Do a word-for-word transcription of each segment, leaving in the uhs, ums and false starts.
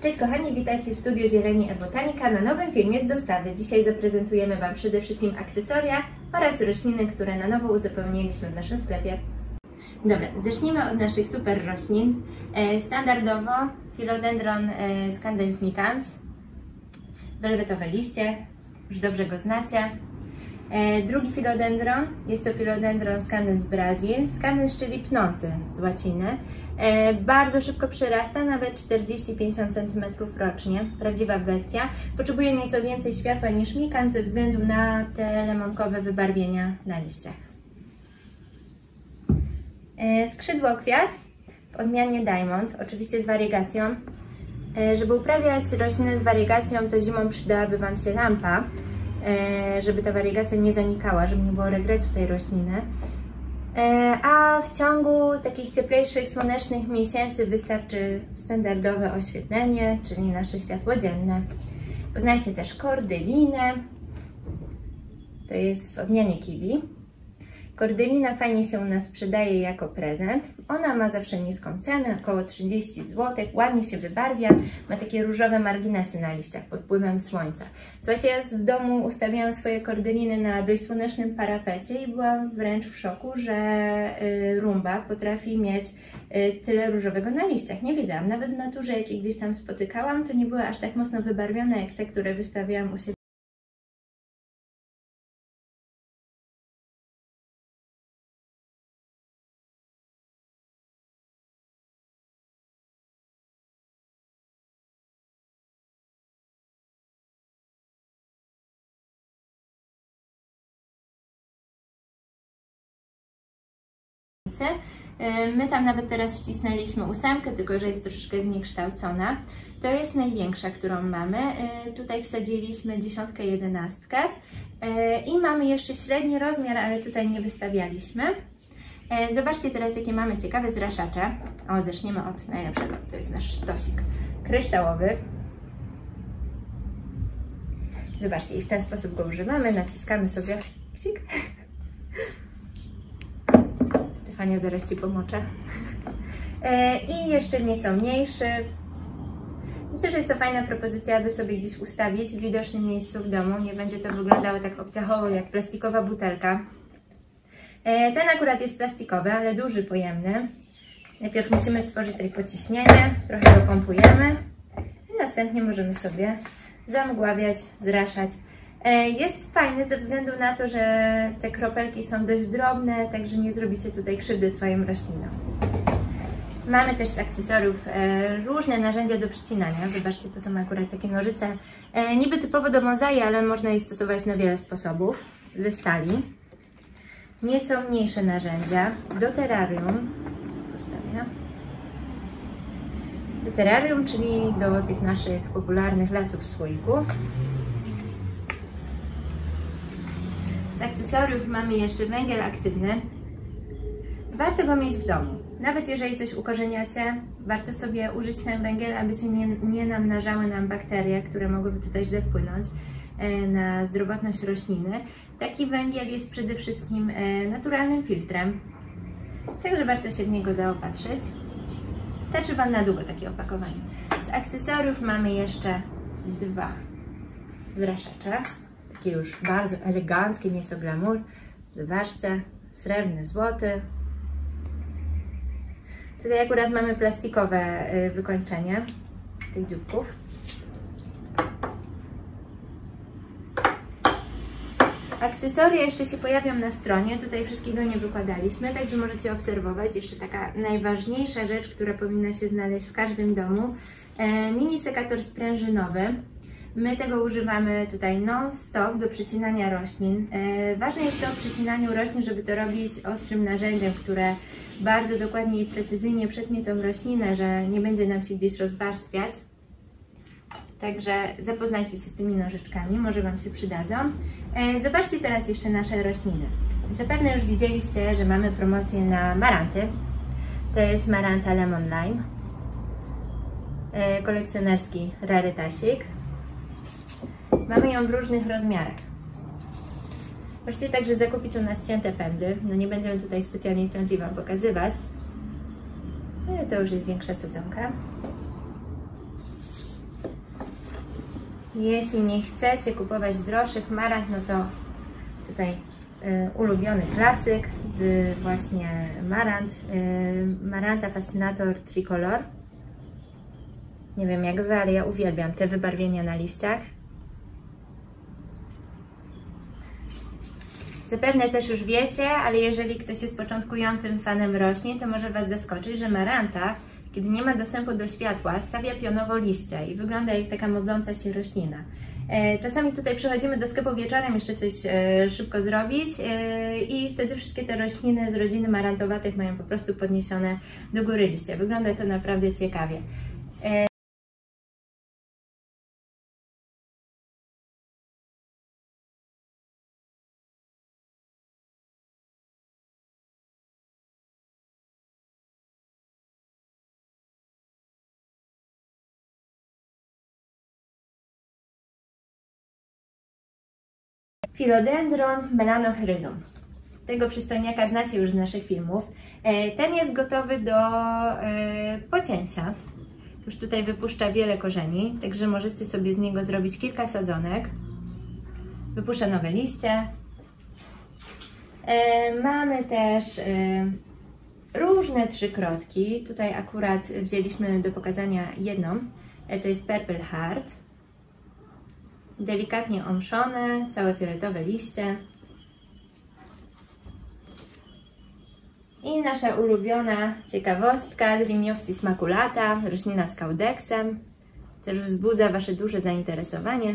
Cześć kochani, witajcie w studiu Zieleni e-Botanika na nowym filmie z dostawy. Dzisiaj zaprezentujemy Wam przede wszystkim akcesoria oraz rośliny, które na nowo uzupełniliśmy w naszym sklepie. Dobra, zacznijmy od naszych super roślin. Standardowo Philodendron Scandens micans, welwetowe liście, już dobrze go znacie. Drugi filodendron jest to Philodendron Scandens Brazil, Scandens czyli pnący z łaciny. Bardzo szybko przyrasta, nawet czterdzieści do pięćdziesięciu centymetrów rocznie, prawdziwa bestia. Potrzebuje nieco więcej światła niż mikans ze względu na te lemonkowe wybarwienia na liściach. Skrzydłokwiat w odmianie Diamond, oczywiście z wariegacją. Żeby uprawiać rośliny z wariegacją, to zimą przydałaby Wam się lampa, żeby ta wariegacja nie zanikała, żeby nie było regresu tej rośliny. A w ciągu takich cieplejszych, słonecznych miesięcy wystarczy standardowe oświetlenie, czyli nasze światło dzienne. Poznajcie też kordylinę, to jest w odmianie kiwi. Kordylina fajnie się u nas sprzedaje jako prezent. Ona ma zawsze niską cenę, około trzydzieści złotych, ładnie się wybarwia, ma takie różowe marginesy na liściach pod wpływem słońca. Słuchajcie, ja w domu ustawiałam swoje kordyliny na dość słonecznym parapecie i byłam wręcz w szoku, że rumba potrafi mieć tyle różowego na liściach. Nie wiedziałam, nawet w naturze, jakie gdzieś tam spotykałam, to nie były aż tak mocno wybarwione jak te, które wystawiałam u siebie. My tam nawet teraz wcisnęliśmy ósemkę, tylko że jest troszeczkę zniekształcona. To jest największa, którą mamy. Tutaj wsadziliśmy dziesiątkę, jedenastkę i mamy jeszcze średni rozmiar, ale tutaj nie wystawialiśmy. Zobaczcie teraz, jakie mamy ciekawe zraszacze. O, zaczniemy od najlepszego. To jest nasz sztosik kryształowy. Zobaczcie, i w ten sposób go używamy. Naciskamy sobie psik. Stefania, zaraz Ci pomoczę. I jeszcze nieco mniejszy. Myślę, że jest to fajna propozycja, aby sobie gdzieś ustawić w widocznym miejscu w domu. Nie będzie to wyglądało tak obciachowo jak plastikowa butelka. Ten akurat jest plastikowy, ale duży, pojemny. Najpierw musimy stworzyć tutaj pociśnienie, trochę go pompujemy i następnie możemy sobie zamgławiać, zraszać. Jest fajny ze względu na to, że te kropelki są dość drobne, także nie zrobicie tutaj krzywdy swoim roślinom. Mamy też z akcesoriów różne narzędzia do przycinania. Zobaczcie, to są akurat takie nożyce niby typowo do bonsai, ale można je stosować na wiele sposobów. Ze stali. Nieco mniejsze narzędzia do terrarium. Postawię. Do terrarium, czyli do tych naszych popularnych lasów w słoiku. Z akcesoriów mamy jeszcze węgiel aktywny. Warto go mieć w domu. Nawet jeżeli coś ukorzeniacie, warto sobie użyć ten węgiel, aby się nie, nie namnażały nam bakterie, które mogłyby tutaj źle wpłynąć na zdrowotność rośliny. Taki węgiel jest przede wszystkim naturalnym filtrem, także warto się w niego zaopatrzyć. Starczy Wam na długo takie opakowanie. Z akcesoriów mamy jeszcze dwa zraszacze. Takie już bardzo eleganckie, nieco glamour. Zobaczcie, srebrny, złoty. Tutaj akurat mamy plastikowe wykończenie tych dzióbków. Akcesoria jeszcze się pojawią na stronie, tutaj wszystkiego nie wykładaliśmy, także możecie obserwować. Jeszcze taka najważniejsza rzecz, która powinna się znaleźć w każdym domu. Mini sekator sprężynowy. My tego używamy tutaj non-stop do przycinania roślin. Ważne jest to w przycinaniu roślin, żeby to robić ostrym narzędziem, które bardzo dokładnie i precyzyjnie przetnie tą roślinę, że nie będzie nam się gdzieś rozwarstwiać. Także zapoznajcie się z tymi nożyczkami, może Wam się przydadzą. Zobaczcie teraz jeszcze nasze rośliny. Zapewne już widzieliście, że mamy promocję na maranty. To jest maranta Lemon Lime. Kolekcjonerski rarytasik. Mamy ją w różnych rozmiarach. Możecie także zakupić u nas cięte pędy. No nie będziemy tutaj specjalnie ciąć i Wam pokazywać. Ale to już jest większa sadzonka. Jeśli nie chcecie kupować droższych marant, no to tutaj y, ulubiony klasyk z właśnie marant, y, Maranta Fascinator Tricolor. Nie wiem jak wy, ale ja uwielbiam te wybarwienia na liściach. Zapewne też już wiecie, ale jeżeli ktoś jest początkującym fanem roślin, to może was zaskoczyć, że maranta, kiedy nie ma dostępu do światła, stawia pionowo liście i wygląda jak taka modląca się roślina. Czasami tutaj przychodzimy do sklepu wieczorem jeszcze coś szybko zrobić i wtedy wszystkie te rośliny z rodziny marantowatych mają po prostu podniesione do góry liście. Wygląda to naprawdę ciekawie. Philodendron Melanochryzum. Tego przystojniaka znacie już z naszych filmów. Ten jest gotowy do pocięcia. Już tutaj wypuszcza wiele korzeni, także możecie sobie z niego zrobić kilka sadzonek. Wypuszcza nowe liście. Mamy też różne trzykrotki. Tutaj akurat wzięliśmy do pokazania jedną. To jest Purple Heart. Delikatnie omszone, całe fioletowe liście. I nasza ulubiona ciekawostka, Drimyopsis maculata, roślina z caudeksem. Też wzbudza wasze duże zainteresowanie.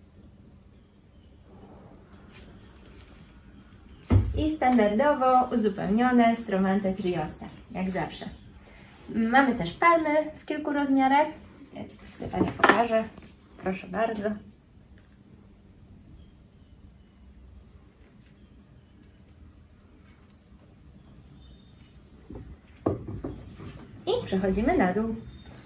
I standardowo uzupełnione Stromanthe triosta, jak zawsze. Mamy też palmy w kilku rozmiarach. Ja ci tu, Stefania, pokażę. Proszę bardzo. I przechodzimy na dół.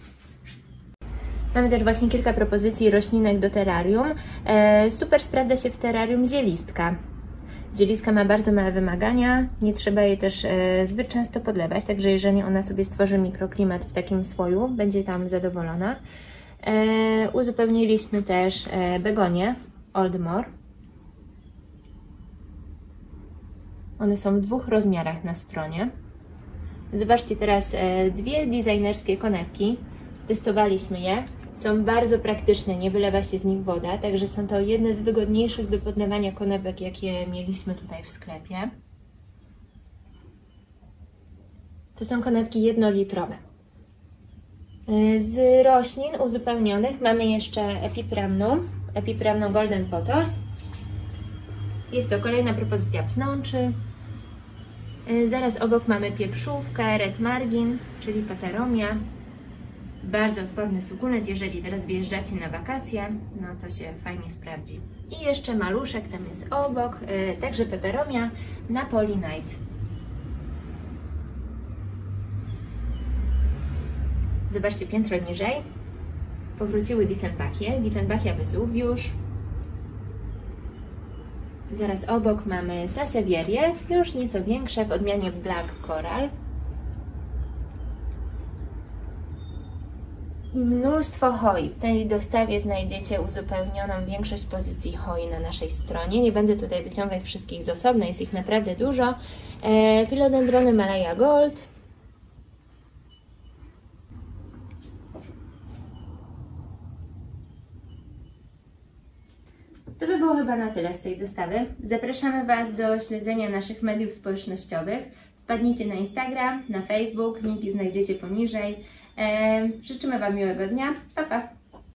Mamy też właśnie kilka propozycji roślinek do terrarium. E, super sprawdza się w terrarium zielistka. Zielistka ma bardzo małe wymagania, nie trzeba jej też e, zbyt często podlewać, także jeżeli ona sobie stworzy mikroklimat w takim słoju, będzie tam zadowolona. E, uzupełniliśmy też e, begonie Oldmore. One są w dwóch rozmiarach na stronie. Zobaczcie teraz e, dwie designerskie konewki. Testowaliśmy je. Są bardzo praktyczne, nie wylewa się z nich woda, także są to jedne z wygodniejszych do podlewania konewek, jakie mieliśmy tutaj w sklepie. To są konewki jednolitrowe. Z roślin uzupełnionych mamy jeszcze Epipramnum, Epipramnum Golden Pothos. Jest to kolejna propozycja pnączy. Zaraz obok mamy pieprzówkę, Red Margin, czyli Peperomia. Bardzo odporny sukulent, jeżeli teraz wyjeżdżacie na wakacje, no to się fajnie sprawdzi. I jeszcze maluszek tam jest obok, yy, także Peperomia Napoli Night. Zobaczcie piętro niżej. Powróciły Dieffenbachie, Dieffenbachia Vesuvius. Zaraz obok mamy Sansevierie, już nieco większe w odmianie Black Coral. I mnóstwo hoi. W tej dostawie znajdziecie uzupełnioną większość pozycji hoi na naszej stronie. Nie będę tutaj wyciągać wszystkich z osobna, jest ich naprawdę dużo. E, Philodendrony Malaya Gold. To by było chyba na tyle z tej dostawy. Zapraszamy Was do śledzenia naszych mediów społecznościowych. Wpadnijcie na Instagram, na Facebook, linki znajdziecie poniżej. Życzymy Wam miłego dnia. Pa, pa!